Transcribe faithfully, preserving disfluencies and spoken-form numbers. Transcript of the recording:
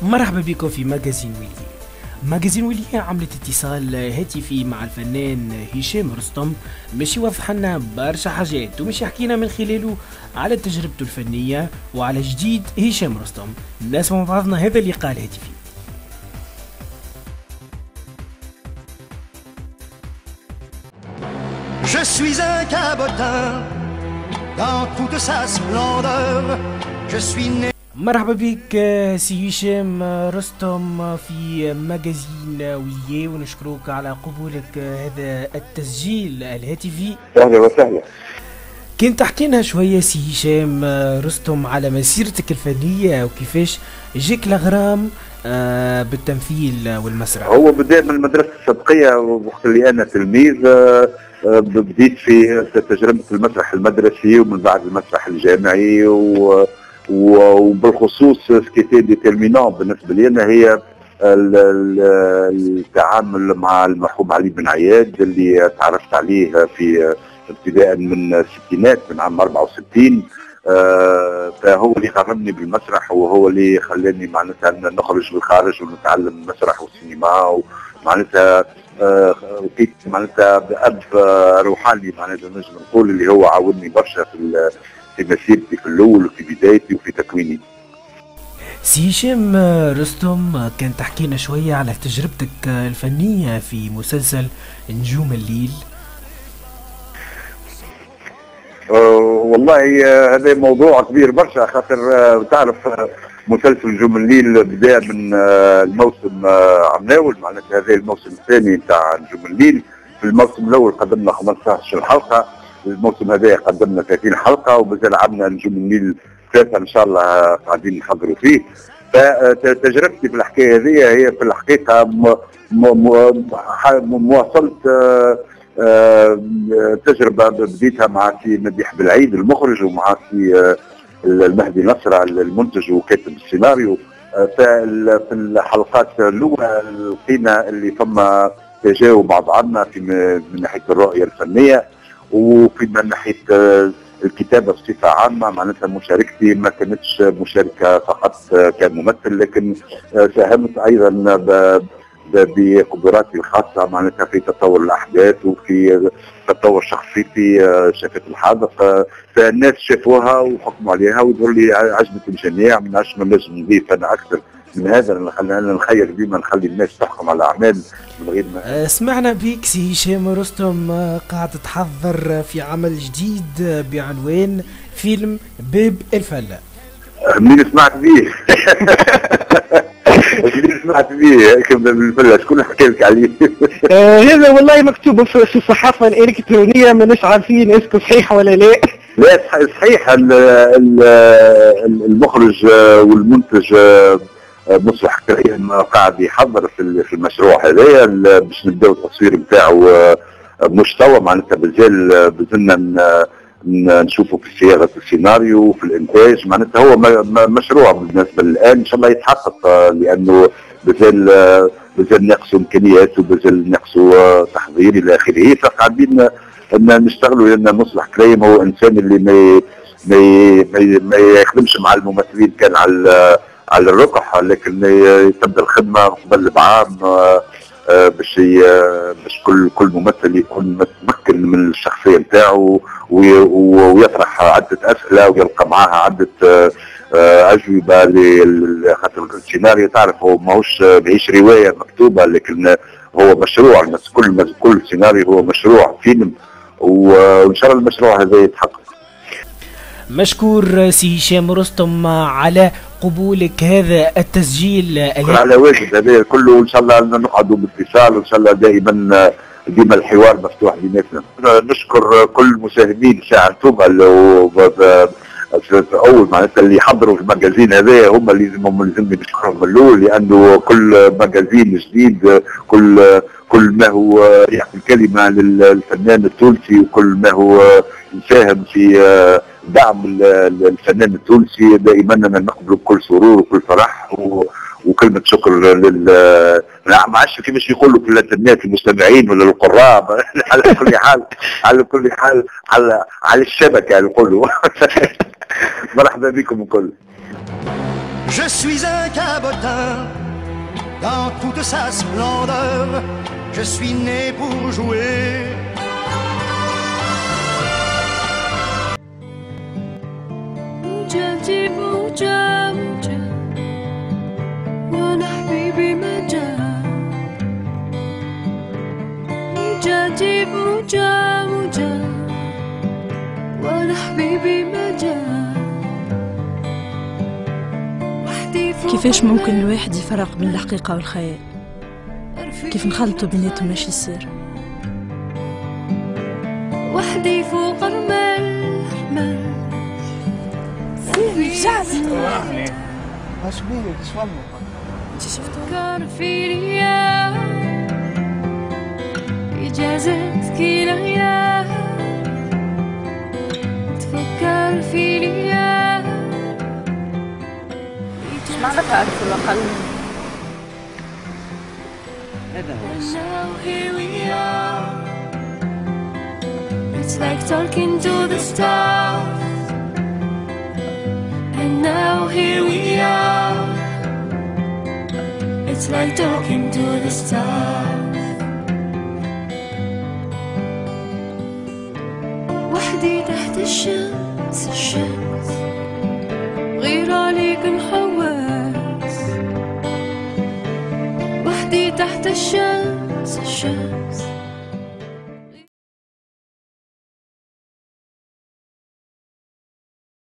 مرحبا بكم في ماجازين ويلي. ماجازين ويلي عملت اتصال هاتفي مع الفنان هشام رستم باش يوضح لنا برشا حاجات ومش يحكينا من خلاله على تجربته الفنية وعلى جديد هشام رستم. نسمع مع بعضنا هذا اللقاء الهاتفي. Je suis un cabotin dans toute sa splendeur. Je suis né. مرحبا بك سي هشام رستم في ماجازين ويلي، ونشكروك على قبولك هذا التسجيل الهاتفي. اهلا وسهلا. كنت تحكي لنا شويه سي هشام رستم على مسيرتك الفنيه وكيفاش جيك الغرام بالتمثيل والمسرح؟ هو بدا من المدرسه السبقيه وقت اللي انا تلميذ، بديت في تجربه المسرح المدرسي ومن بعد المسرح الجامعي، و وبالخصوص سكيتي ديتيرمينون بالنسبه لي انا هي التعامل مع المرحوم علي بن عياد اللي تعرفت عليه في ابتداء من الستينات من عام أربعة وستين. فهو اللي غرمني بالمسرح وهو اللي خلاني معناتها نخرج للخارج ونتعلم المسرح والسينما، ومعناتها لقيت معناتها بأب روحاني معناتها نجم نقول اللي هو عاونني برشا في في مسيرتي في الاول وفي بدايتي وفي تكويني. سي هشام رستم، كان تحكي لنا شويه على تجربتك الفنيه في مسلسل نجوم الليل. أه والله هذا موضوع كبير برشا، خاطر تعرف مسلسل نجوم الليل بدا من الموسم عمناول، معناتها هذا الموسم الثاني نتاع نجوم الليل. في الموسم الاول قدمنا خمسة عشر حلقه، الموسم هذا قدمنا ثلاثين حلقه، ومازال عندنا نجوم الليل ثلاثه ان شاء الله قاعدين نحضروا فيه. فتجربتي في الحكايه هذه هي في الحقيقه مواصله تجربه بديتها مع سي مديح بالعيد المخرج، ومع سي المهدي نصر المنتج وكاتب السيناريو. في الحلقات الاولى لقينا اللي ثم تجاوب بعض عنا في من ناحيه الرؤيه الفنيه، وفي من ناحيه الكتابه بصفه عامه. معناتها مشاركتي ما كانتش مشاركه فقط كممثل، لكن ساهمت ايضا بقدراتي الخاصه معناتها في تطور الاحداث وفي تطور شخصيتي شافت الحاضر. فالناس شافوها وحكموا عليها ويقولوا لي عجبت الجميع، من عشان ما نجم نضيف انا اكثر من هذا. خلينا نخير ديما نخلي الناس تحكم على الاعمال من غير ما. سمعنا بيك سي هشام رستم قاعد تحضر في عمل جديد بعنوان فيلم باب الفله. مين سمعت بيه؟ مين سمعت بيه باب الفله؟ شكون حكى لك عليه؟ هذا والله مكتوب في الصحافه الالكترونيه، ماناش عارفين اسكو صحيح ولا لا. لا صحيح. المخرج والمنتج مصلح كريم قاعد يحضر في المشروع هذايا باش نبداو التصوير نتاعو مش توا، معناتها بزال بزلنا نشوفوا في صياغه السيناريو وفي الانتاج. معناتها هو مشروع بالنسبه الان ان شاء الله يتحقق، لانه بزال بزال ناقصوا امكانيات وبزال ناقصوا تحضير الى اخره. فقاعدين نشتغلوا، لان مصلح كريم هو انسان اللي ما ما ما يخدمش مع الممثلين كان على على الرقح، لكن تبدا الخدمه قبل بعام باش باش كل كل ممثل يكون متمكن من الشخصيه نتاعو ويطرح عده اسئله ويلقى معاها عده اجوبه. خاطر السيناريو تعرف هو ماهوش بعيش روايه مكتوبه، لكن هو مشروع. كل كل سيناريو هو مشروع فيلم، وان شاء الله المشروع هذا يتحقق. مشكور سي هشام رستم على قبولك هذا التسجيل. على واجب هذا كله، ان شاء الله نقعدوا باتصال، وان شاء الله دائما ديما الحوار مفتوح بيناتنا. نشكر كل المساهمين ساعه انتوما اول معناتها اللي حضروا في الماجازين هذا، هم اللي لازمهم لازمني نشكرهم من الاول، لانه كل ماجازين جديد كل كل ما هو يعطي الكلمه للفنان التونسي، وكل ما هو يساهم في دعم الفنان التونسي دائما نقبله بكل سرور وكل فرح. وكلمه شكر لل ما عادش كيفاش يقولوا في الانترنت المستمعين ولا القراء على كل حال على كل حال على على الشبكه نقولوا. مرحبا بكم الكل. Je suis un cabotin dans toute sa splendeur. Je suis né pour jouer. موجتي موجة موجة وانا حبيبي ما جا. موجتي موجة موجة وانا حبيبي ما جا. كيفاش ممكن الواحد يفرق بين الحقيقة والخيال؟ كيف نخلطوا بيناتهم ماشي يصير؟ وحدي فوق رمال رمال سيبي شعب واش بيك اش والله تفكر في ليا إجازتك ليا تفكر في ليا. ايش معنى تعرف الأقل؟ هذا هو Now here we are. It's like talking to the stars. And now here we are. It's like talking to the stars. وحدي تحت الشمس الشمس غير عليك نحواس. وحدي تحت الشمس الشمس